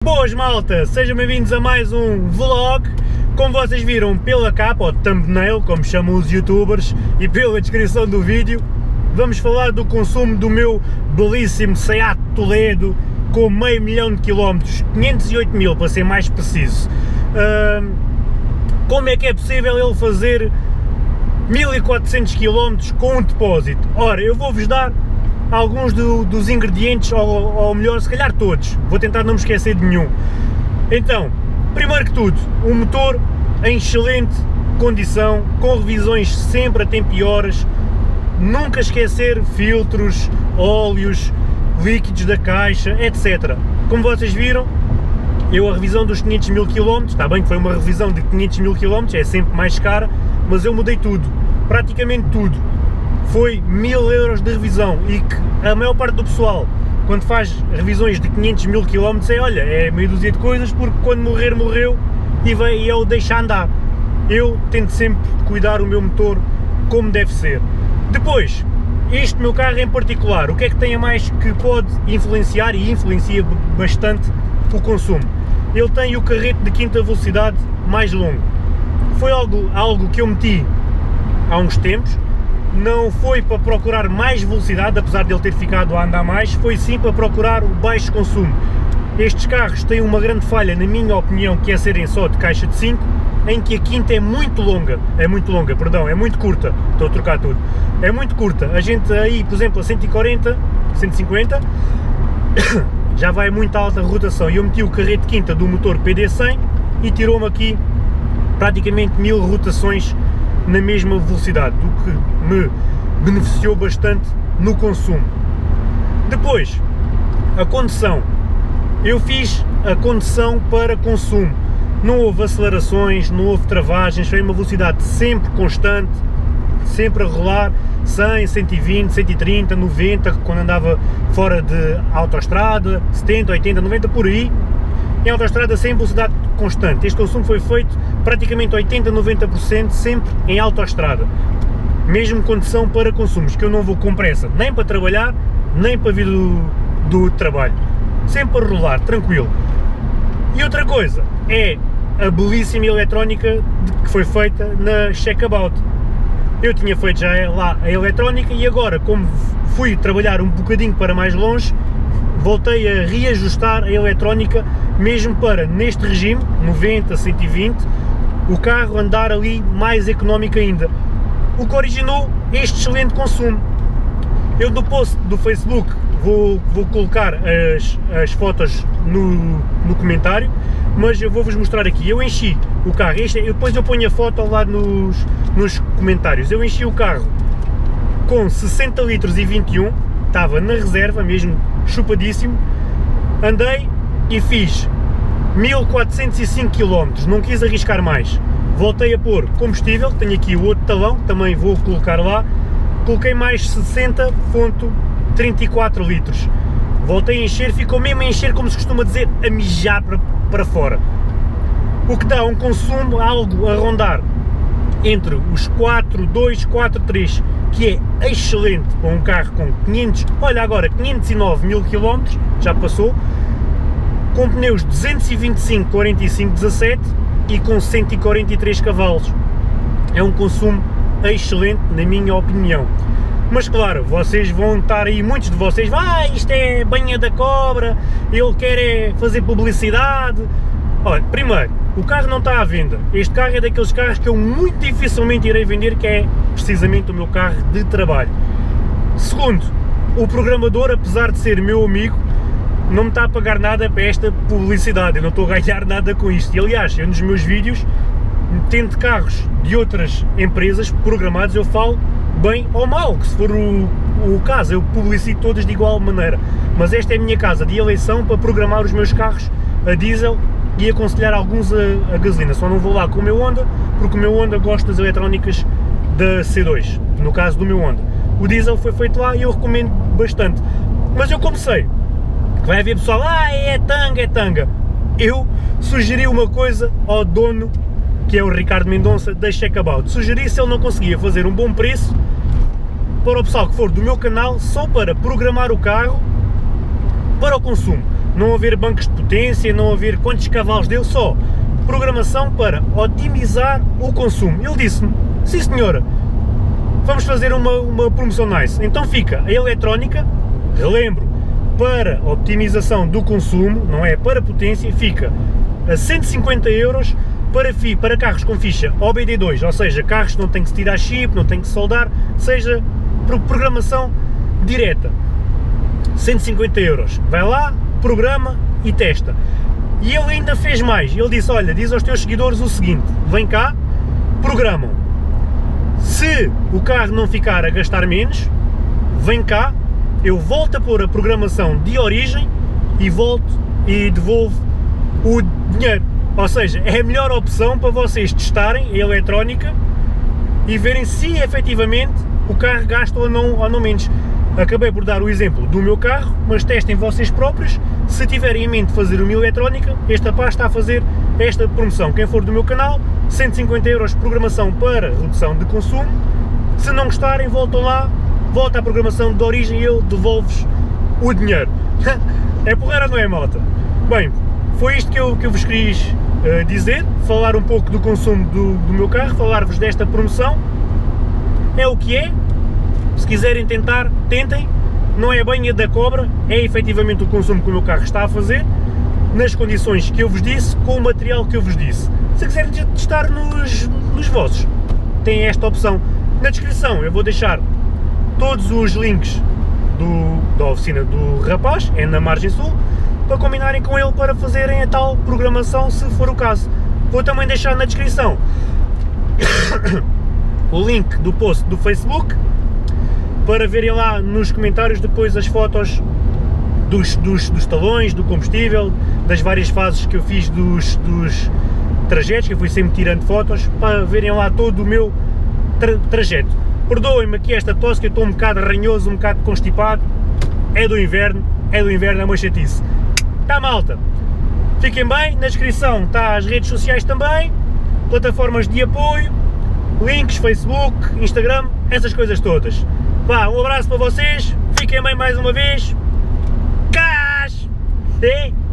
Boas malta, sejam bem-vindos a mais um vlog. Como vocês viram pela capa, ou thumbnail, como chamam os youtubers, e pela descrição do vídeo, vamos falar do consumo do meu belíssimo Seat Toledo com meio milhão de quilómetros, 508 mil para ser mais preciso. Como é que é possível ele fazer 1400 km com um depósito? Ora, eu vou-vos dar alguns dos ingredientes, ou melhor, se calhar todos, vou tentar não me esquecer de nenhum. Então, primeiro que tudo, um motor em excelente condição, com revisões sempre a tempo e horas, nunca esquecer filtros, óleos, líquidos da caixa, etc. Como vocês viram, a revisão dos 500 mil km, está bem que foi uma revisão de 500 mil km, é sempre mais cara, mas eu mudei tudo, praticamente tudo. Foi 1000 euros de revisão, e que a maior parte do pessoal, quando faz revisões de 500 mil km, é meia dúzia de coisas, porque quando morrer, morreu, e eu deixo andar. Eu tento sempre cuidar o meu motor como deve ser. Depois, este meu carro em particular, o que é que tem a mais que pode influenciar, e influencia bastante o consumo? Ele tem o carrete de quinta velocidade mais longo. Foi algo que eu meti há uns tempos. Não foi para procurar mais velocidade, apesar de ele ter ficado a andar mais, foi sim para procurar o baixo consumo. Estes carros têm uma grande falha, na minha opinião, que é serem só de caixa de 5, em que a quinta é muito curta, estou a trocar tudo, é muito curta. A gente aí, por exemplo, a 140, 150, já vai muito alta a rotação, e eu meti o carrete de quinta do motor PD100 e tirou-me aqui praticamente 1000 rotações na mesma velocidade, o que me beneficiou bastante no consumo. Depois, a condução. Eu fiz a condução para consumo, não houve acelerações, não houve travagens, foi uma velocidade sempre constante, sempre a rolar, 100, 120, 130, 90, quando andava fora de autoestrada, 70, 80, 90, por aí. Em autoestrada sem velocidade constante. Este consumo foi feito praticamente 80, 90% sempre em autoestrada. Mesmo condição para consumos, que eu não vou com pressa, nem para trabalhar, nem para vir do trabalho. Sempre a rolar, tranquilo. E outra coisa, é a belíssima eletrónica que foi feita na Checkabout. Eu tinha feito já lá a eletrónica, e agora, como fui trabalhar um bocadinho para mais longe, voltei a reajustar a eletrónica, mesmo para, neste regime, 90, 120, o carro andar ali mais económico ainda, o que originou este excelente consumo. Eu no post do Facebook vou colocar as fotos no comentário, mas eu vou-vos mostrar aqui. Eu enchi o carro, depois eu ponho a foto lá nos comentários. Eu enchi o carro com 60 litros e 21, estava na reserva mesmo, chupadíssimo, andei e fiz 1405 km, não quis arriscar mais, voltei a pôr combustível, tenho aqui o outro talão, também vou colocar lá, coloquei mais 60.34 litros, voltei a encher, ficou mesmo a encher, como se costuma dizer, a mijar para fora, o que dá um consumo algo a rondar entre os 4.2, 4.3, que é excelente para um carro com 509 mil km, já passou, com pneus 225, 45, 17 e com 143 cavalos. É um consumo excelente, na minha opinião. Mas claro, vocês vão estar aí, muitos de vocês, isto é banha da cobra, ele quer fazer publicidade. Olha, primeiro, o carro não está à venda. Este carro é daqueles carros que eu muito dificilmente irei vender, que é precisamente o meu carro de trabalho. Segundo, o programador, apesar de ser meu amigo, não me está a pagar nada para esta publicidade, eu não estou a ganhar nada com isto. E aliás, eu nos meus vídeos, tendo carros de outras empresas programados, eu falo bem ou mal, que se for o caso, eu publicito todas de igual maneira. Mas esta é a minha casa de eleição para programar os meus carros a diesel e aconselhar alguns a gasolina. Só não vou lá com o meu Honda, porque o meu Honda gosta das eletrónicas da C2, no caso do meu Honda. O diesel foi feito lá e eu recomendo bastante. Mas eu comecei, que vai haver pessoal, é tanga. Eu sugeri uma coisa ao dono, que é o Ricardo Mendonça, da Checkabout. Sugeri, se ele não conseguia fazer um bom preço, para o pessoal que for do meu canal, só para programar o carro para o consumo. não haver bancos de potência, não haver quantos cavalos deu, só programação para otimizar o consumo. Ele disse-me, sim senhora, vamos fazer uma promoção nice. Então fica a eletrónica, eu lembro, para optimização do consumo, não é para potência, fica a 150 euros para carros com ficha OBD2, ou seja, carros que não têm que se tirar chip, não têm que se soldar, seja por programação direta. 150 euros. Vai lá, programa e testa. E ele ainda fez mais. Ele disse, olha, diz aos teus seguidores o seguinte, vem cá, programam. Se o carro não ficar a gastar menos, vem cá, eu volto a pôr a programação de origem e volto e devolvo o dinheiro. Ou seja, é a melhor opção para vocês testarem a eletrónica e verem se efetivamente o carro gasta ou não menos. Acabei por dar o exemplo do meu carro, mas testem vocês próprios. Se tiverem em mente fazer uma eletrónica, este rapaz está a fazer esta promoção. Quem for do meu canal, 150 euros de programação para redução de consumo. Se não gostarem, voltam lá, volta à programação de origem e ele devolve-vos o dinheiro. É porreira, não é, malta? Bem, foi isto que eu vos quis dizer, falar um pouco do consumo do meu carro, falar-vos desta promoção. É o que é. Se quiserem tentar, tentem, não é a banha da cobra, é efetivamente o consumo que o meu carro está a fazer, nas condições que eu vos disse, com o material que eu vos disse. Se quiserem testar nos vossos, têm esta opção. Na descrição eu vou deixar todos os links da oficina do rapaz, é na Margem Sul, para combinarem com ele para fazerem a tal programação, se for o caso. Vou também deixar na descrição o link do post do Facebook, para verem lá nos comentários depois as fotos dos talões, do combustível, das várias fases que eu fiz dos trajetos, que eu fui sempre tirando fotos, para verem lá todo o meu trajeto. Perdoem-me aqui esta tosse, que eu estou um bocado ranhoso, um bocado constipado, é do inverno, é uma chatice. Tá, malta? Fiquem bem, na descrição está as redes sociais também, plataformas de apoio, links, Facebook, Instagram, essas coisas todas. Vá, um abraço para vocês, fiquem bem mais uma vez. Cás!